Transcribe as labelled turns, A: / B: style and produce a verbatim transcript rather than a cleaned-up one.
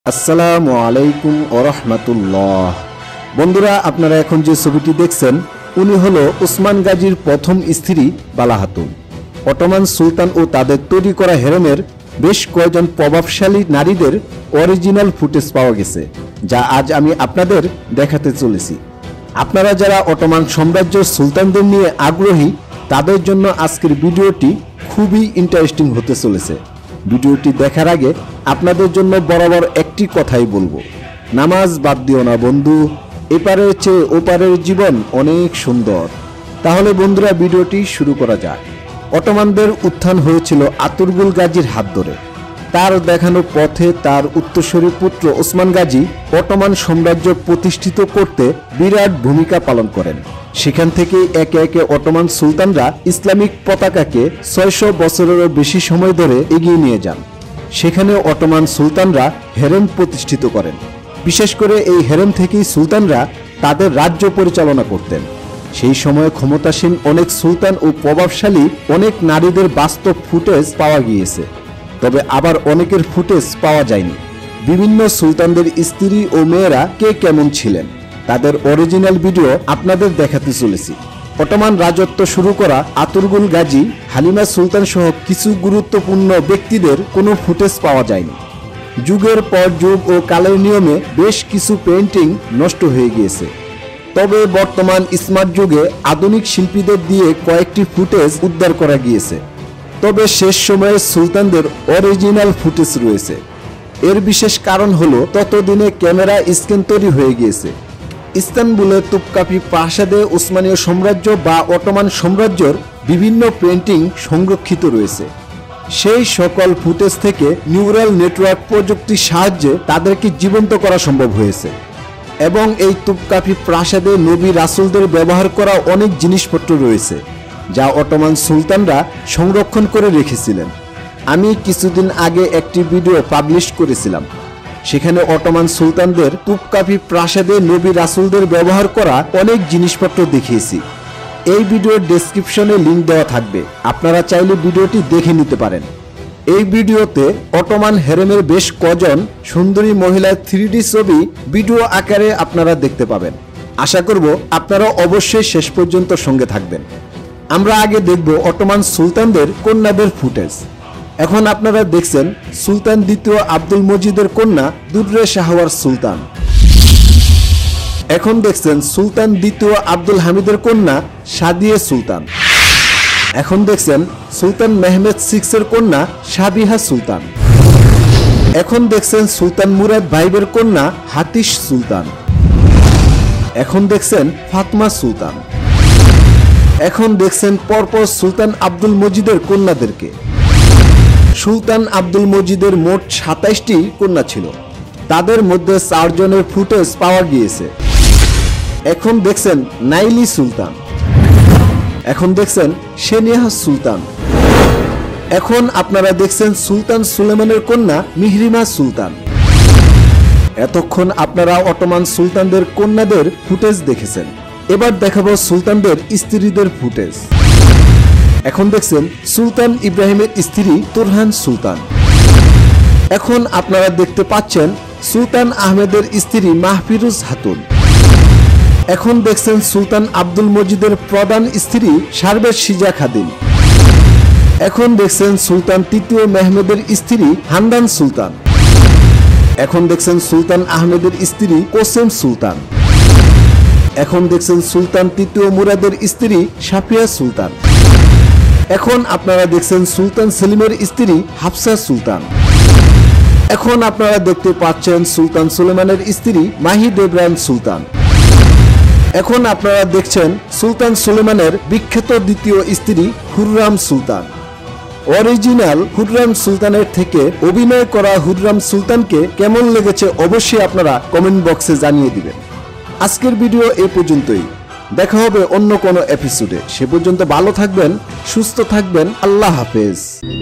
A: আসসালামু আলাইকুম ওয়া রাহমাতুল্লাহ। বন্ধুরা, আপনারা এখন যে ছবিটি দেখছেন উনি হলো ওসমান গাজীর প্রথম স্ত্রী বালা খাতুন। অটোমান সুলতান ও তাদের তৈরি করা হেরেমের বেশ কয়েকজন প্রভাবশালী নারীদের অরিজিনাল ফুটেজ পাওয়া গেছে, যা আজ আমি আপনাদের দেখাতে চলেছি। আপনারা যারা অটোমান সাম্রাজ্যের সুলতানদের নিয়ে আগ্রহী তাদের জন্য আজকের ভিডিওটি খুবই ইন্টারেস্টিং হতে চলেছে। ভিডিওটি দেখার আগে আপনাদের জন্য বরাবর একটি কথাই বলবো, নামাজ বাদ দিও না বন্ধু, এপারের চেয়ে ওপারের জীবন অনেক সুন্দর। তাহলে বন্ধুরা, ভিডিওটি শুরু করা যায়। অটোমানদের উত্থান হয়েছিল আতুরগুল গাজীর হাত ধরে। তার দেখানো পথে তার উত্তরসূরি পুত্র ওসমান গাজী অটোমান সাম্রাজ্য প্রতিষ্ঠিত করতে বিরাট ভূমিকা পালন করেন। সেখান থেকে একে একে অটোমান সুলতানরা ইসলামিক পতাকাকে ছয়শ বছরেরও বেশি সময় ধরে এগিয়ে নিয়ে যান। সেখানে অটোমান সুলতানরা হেরেম প্রতিষ্ঠিত করেন। বিশেষ করে এই হেরেম থেকেই সুলতানরা তাদের রাজ্য পরিচালনা করতেন। সেই সময়ে ক্ষমতাসীন অনেক সুলতান ও প্রভাবশালী অনেক নারীদের বাস্তব ফুটেজ পাওয়া গিয়েছে, তবে আবার অনেকের ফুটেজ পাওয়া যায়নি। বিভিন্ন সুলতানদের স্ত্রী ও মেয়েরা কে কেমন ছিলেন তাদের অরিজিনাল ভিডিও আপনাদের দেখাতে চলেছি। অটোমান রাজত্ব শুরু করা আতুরগুল গাজী, হালিমা সুলতান সহ কিছু গুরুত্বপূর্ণ ব্যক্তিদের কোনো ফুটেজ পাওয়া যায়নি। যুগের পর যুগ ও কালের নিয়মে বেশ কিছু পেইন্টিং নষ্ট হয়ে গিয়েছে, তবে বর্তমান স্মার্ট যুগে আধুনিক শিল্পীদের দিয়ে কয়েকটি ফুটেজ উদ্ধার করা গিয়েছে। তবে শেষ সময়ে সুলতানদের অরিজিনাল ফুটেজ রয়েছে। এর বিশেষ কারণ হলো ততদিনে ক্যামেরা স্ক্যান তৈরি হয়ে গিয়েছে। ইস্তানবুলের তুপকাপি প্রাসাদে উসমানীয় সাম্রাজ্য বা অটোমান সাম্রাজ্যের বিভিন্ন পেইন্টিং সংরক্ষিত রয়েছে। সেই সকল ফুটেজ থেকে নিউরাল নেটওয়ার্ক প্রযুক্তির সাহায্যে তাদেরকে জীবন্ত করা সম্ভব হয়েছে। এবং এই তুপকাপি প্রাসাদে নবী রাসূলদের ব্যবহার করা অনেক জিনিসপত্র রয়েছে, যা অটোমান সুলতানরা সংরক্ষণ করে রেখেছিলেন। আমি কিছুদিন আগে একটি ভিডিও পাবলিশ করেছিলাম, সেখানে অটোমান সুলতানদের তুপকাপি প্রাসাদে নবী রাসূলদের ব্যবহার করা অনেক জিনিসপত্র দেখিয়েছি। এই ভিডিওর ডেসক্রিপশনে লিংক দেওয়া থাকবে, আপনারা চাইলে ভিডিওটি দেখে নিতে পারেন। এই ভিডিওতে অটোমান হেরেমের বেশ কজন সুন্দরী মহিলার থ্রি ডি ছবি ভিডিও আকারে আপনারা দেখতে পাবেন। আশা করব আপনারা অবশ্যই শেষ পর্যন্ত সঙ্গে থাকবেন। আমরা আগে দেখব অটোমান সুলতানদের কন্যাদের ফুটেজ। এখন আপনারা দেখছেন সুলতান দ্বিতীয় আব্দুল মজিদের কন্যা দুররে শাহওয়ার সুলতান। এখন দেখছেন সুলতান দ্বিতীয় আব্দুল হামিদের কন্যা সাদিয়ে সুলতান। এখন দেখছেন সুলতান মেহমেদ সিক্সের কন্যা সাবিহা সুলতান। এখন দেখছেন সুলতান মুরাদ ভাইবের কন্যা হাতিশ সুলতান। এখন দেখছেন ফাতমা সুলতান। এখন দেখছেন পরপর সুলতান আব্দুল মজিদের কন্যাদেরকে। সুলতান আব্দুল মজিদের মোট সাতাইশটি কন্যা ছিল, তাদের মধ্যে চারজনের ফুটেজ পাওয়া গিয়েছে। এখন দেখছেন নাইলি সুলতান। এখন দেখছেন সেনিয়া সুলতান। এখন আপনারা দেখছেন সুলতান সুলেমানের কন্যা মিহরিমা সুলতান। এতক্ষণ আপনারা অটোমান সুলতানদের কন্যাদের ফুটেজ দেখেছেন, এবার দেখাবো সুলতানদের স্ত্রীদের ফুটেজ। এখন দেখছেন সুলতান ইব্রাহিমের স্ত্রী তুরহান সুলতান। এখন আপনারা দেখতে পাচ্ছেন সুলতান আহমেদের স্ত্রী মাহফিরুজ খাতুন। এখন দেখছেন সুলতান আব্দুল মজিদের প্রধান স্ত্রী সারবেজ সিজা খাদিম। এখন দেখছেন সুলতান তৃতীয় মেহমেদের স্ত্রী হান্দান সুলতান। এখন দেখছেন সুলতান আহমেদের স্ত্রী কোসেম সুলতান। এখন দেখছেন সুলতান তৃতীয় মুরাদের স্ত্রী সাফিয়া সুলতান। এখন আপনারা দেখছেন সুলতান সেলিমের স্ত্রী হাফসা সুলতান। এখন আপনারা দেখতে পাচ্ছেন সুলতান সুলেমানের স্ত্রী মাহিদ ইব্রাহিম সুলতান। এখন আপনারা দেখছেন সুলতান সুলেমানের বিখ্যাত দ্বিতীয় স্ত্রী হুররাম সুলতান। অরিজিনাল হুররাম সুলতানের থেকে অভিনয় করা হুররাম সুলতানকে কেমন লেগেছে অবশ্যই আপনারা কমেন্ট বক্সে জানিয়ে দিবেন। আজকের ভিডিও এ পর্যন্তই, দেখা হবে অন্য কোনো এপিসোডে। সে পর্যন্ত ভালো থাকবেন, সুস্থ থাকবেন, আল্লাহ হাফেজ।